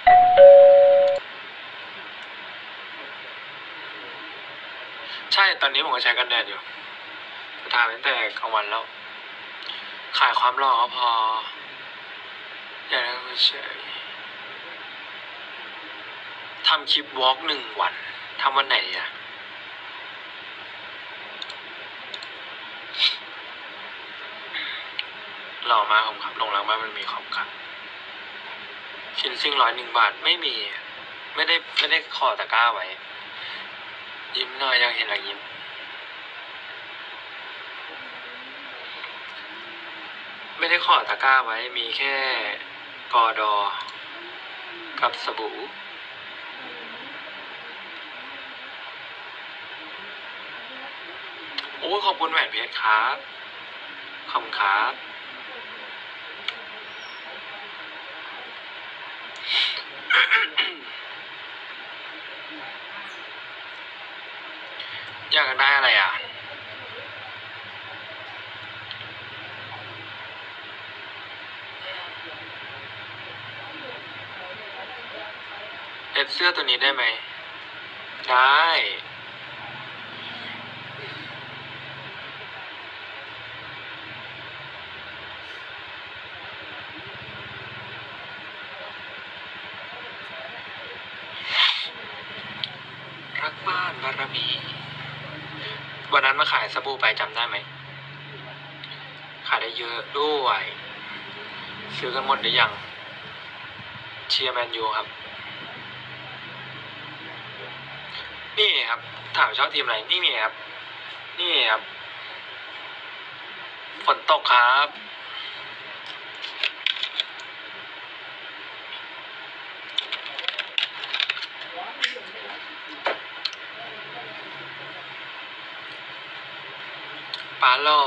ใช่ตอนนี้ผมก็ใช้กันแดดอยู่ทาตั้งแต่กลางวันแล้วขายความหล่อก็พออย่างนั้นเฉยทำคลิปวอล์ก1 วันทำวันไหนอะหล่อมากครับลงรังบ้านมันมีของครับชิ้นซิ่ง101 บาทไม่มีไม่ได้ขอตะกร้าไว้ยิ้มหน่อยยังเห็นอะไรยิ้มไม่ได้ขอตะกร้าไว้มีแค่กอดอกับสบู่โอ้ขอบคุณแหวนเพชรครับขอบคุณครับอยากได้อะไรอ่ะเอฟเสื้อตัวนี้ได้ไหมได้รักบ้านบารมีวันนั้นมาขายสบู่ไปจำได้ไหมขายได้เยอะด้วยซื้อกันหมดหรือยังเชียร์แมนยูครับนี่ครับถามชอบทีมอะไรนี่ครับนี่ครับฝนตกครับปาล่อ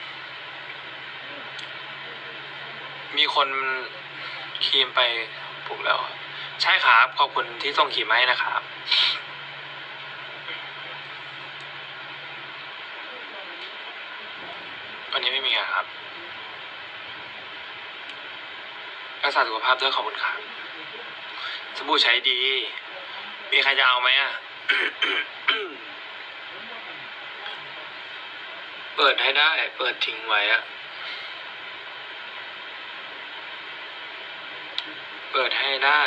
มีคนครีมไปปลุกแล้วใช่ครับขอบคุณที่ส่งครีมมาให้นะครับวันนี้ไม่มีงานครับรักษาสุขภาพด้วยขอบคุณครับสบู่ใช้ดีมีใครจะเอาไหมอ่ะ เปิดให้ได้เปิดทิ้งไว้อะเปิดให้ได้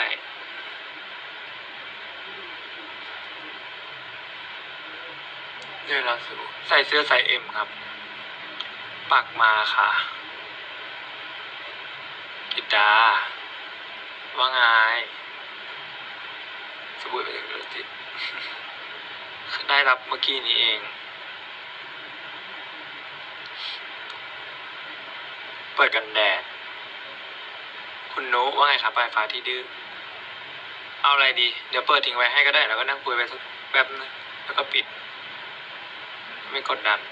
เนี่ยเราใส่เสื้อไซส์เอ็มครับปักมาค่ะกิดาว่าไงสบู่เป็นเรื่องติดได้รับเมื่อกี้นี้เองเปิดกันแดดคุณนุว่าไงครับปลายฟ้าที่ดื้อเอาอะไรดีเดี๋ยวเปิดทิ้งไว้ให้ก็ได้แล้วก็นั่งคุยไปสักแป๊บนึงแล้วก็ปิดไม่กดดัน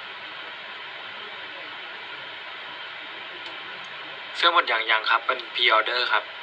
เสื้อหมดอย่างครับเป็นพรีออเดอร์ครับ